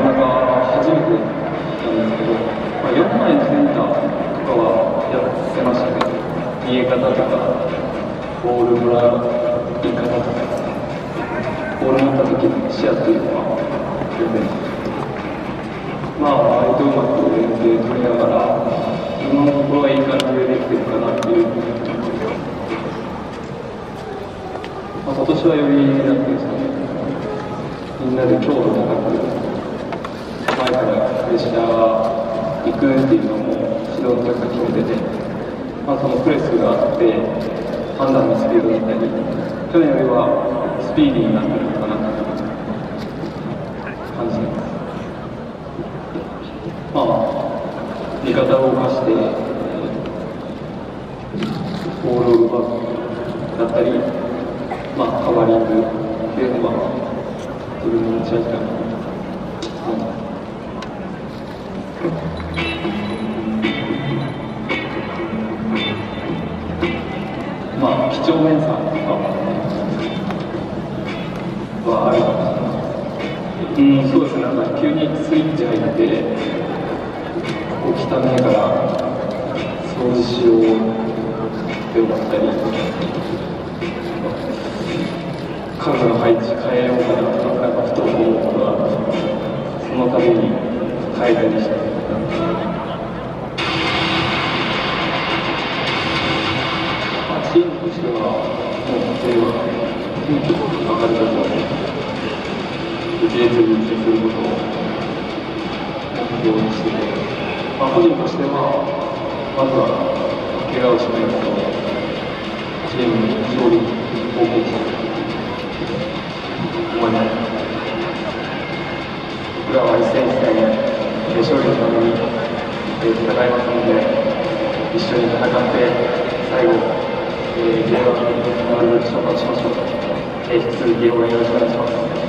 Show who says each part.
Speaker 1: かなか初めてなんですけど、4枚のセンターとかはやってましたけど、見え方とか、ボールもらう言い方とか、ボール持った時の視野っていうのは、全然、割とうまく連携取りながら、今のところはいい感じでできてるかなっていう。今年はよりなんていうんですかね、みんなで強度高く前からプレッシャーが行くっていうのも指導の時から決めてて、そのプレスがあって判断のスピードだったり、去年よりはスピーディーになってるのかなと感じてます。味方を動かしてボールを奪うだったり、カバーリングっていうのが自分の持ち味かなと思います。几帳面さとかはあるかもしれない。そうですね、急にスイッチ入って、汚いから掃除しようって思ったり、家具の配置変えようかなとか、ふと思うことがそのために変えたりして。チームとしては、それは分かる方で、一列に接することを目標にしてて、個人としては、まずは怪我をしないことを、チームに勝利に貢献したいと思います。僕らは一戦一戦、勝利のために戦いますので、一緒に戦って、最後、J1 ワールドカップ勝ちましょう。引き続き応援よろしくお願いします。